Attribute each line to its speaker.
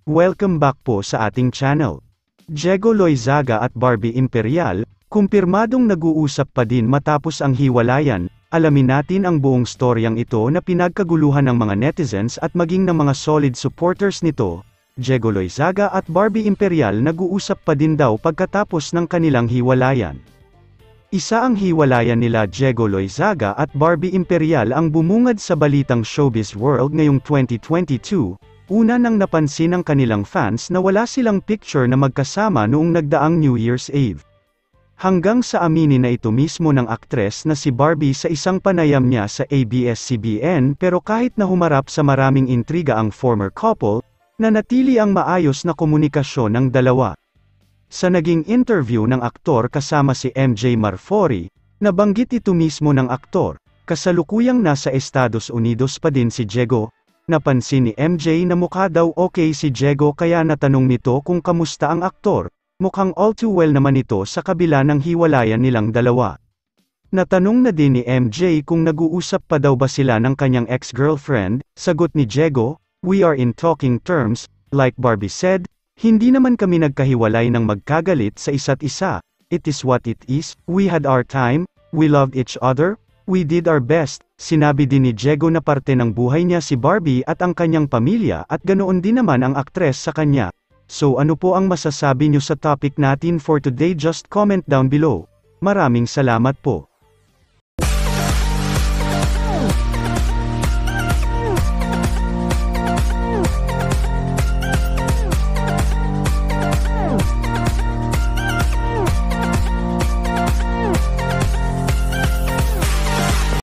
Speaker 1: Welcome back po sa ating channel. Diego Loizaga at Barbie Imperial, kumpirmadong nag-uusap pa din matapos ang hiwalayan. Alamin natin ang buong storyang ito na pinagkaguluhan ng mga netizens at maging ng mga solid supporters nito. Diego Loizaga at Barbie Imperial nag-uusap pa din daw pagkatapos ng kanilang hiwalayan. Isa ang hiwalayan nila Diego Loizaga at Barbie Imperial ang bumungad sa balitang showbiz world ngayong 2022, una nang napansin ng kanilang fans na wala silang picture na magkasama noong nagdaang New Year's Eve. Hanggang sa aminin na ito mismo ng aktres na si Barbie sa isang panayam niya sa ABS-CBN pero kahit na humarap sa maraming intriga ang former couple, nanatili ang maayos na komunikasyon ng dalawa. Sa naging interview ng aktor kasama si MJ Marfori, nabanggit ito mismo ng aktor, kasalukuyang nasa Estados Unidos pa din si Diego. Napansin ni MJ na mukha daw okay si Diego kaya natanong nito kung kamusta ang aktor, mukhang all too well naman ito sa kabila ng hiwalayan nilang dalawa. Natanong na din ni MJ kung nag-uusap pa daw ba sila ng kanyang ex-girlfriend, sagot ni Diego, "We are in talking terms, like Barbie said, hindi naman kami nagkahiwalay ng magkagalit sa isa't isa, it is what it is, we had our time, we loved each other, we did our best." Sinabi din ni Diego na parte ng buhay niya si Barbie at ang kanyang pamilya at ganoon din naman ang aktres sa kanya. So ano po ang masasabi niyo sa topic natin for today? Just comment down below. Maraming salamat po.